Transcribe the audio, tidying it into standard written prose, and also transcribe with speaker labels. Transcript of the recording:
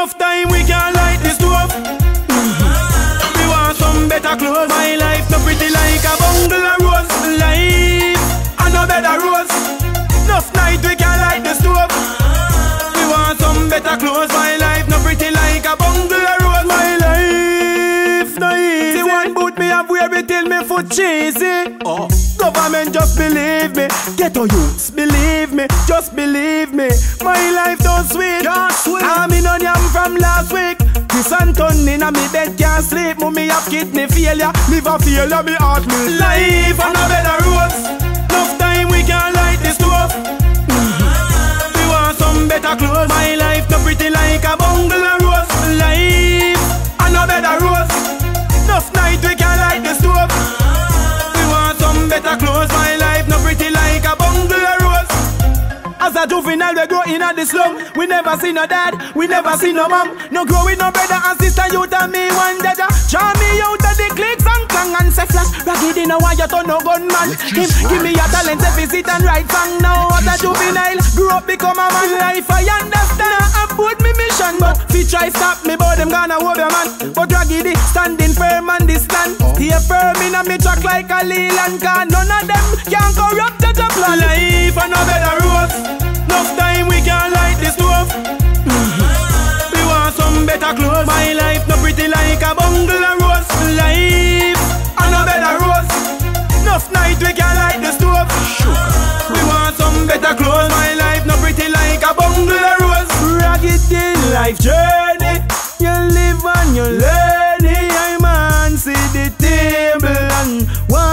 Speaker 1: Enough time we can't light the stove. We want some better clothes. My life no pretty like a bundle of rose. Life and no better rose. Enough night we can't light the stove. We want some better clothes. My life no pretty like a bundle of rose. My life no easy. The one boot me have wear it till me foot cheesy. Government just believe me. Ghetto youths believe me. Just believe me. My life don't sweet. I'm in on yam from last week. Chris Anton in a me bed can't sleep. Mummy have kidney failure. Liver failure me heart me. Life on a better roads. Enough time we can't light the stove. We want some better clothes. My life no pretty like a bundle of rose. Life on a better roads. Enough night we can't light the stove. We want some better clothes. My life no pretty like a bundle of rose. As a juvenile we grow in the slum. We never see no dad, we never see no mom. No grow with no brother and sister, you tell me one dada. Draw me out of the clicks and clang and say flash. Ragged in a wire to no gunman. Give me a talent if you sit and write song. Now as a juvenile, grew up become a man. Life I understand, I put me mission. But if you try stop me, but them gonna hold your man. But Ragged standing firm on this land. Stay firm in a me track like a Leland. Cause none of them can corrupt the plan. Life and no better roads. Enough time we can't light the stove. We want some better clothes. My life no pretty like a bundle of rose. Life and a better rose. Enough night we can't light the stove. We want some better clothes. My life no pretty like a bundle of rose. Ragged in life journey. You live and you learn it. I'm on see the table and one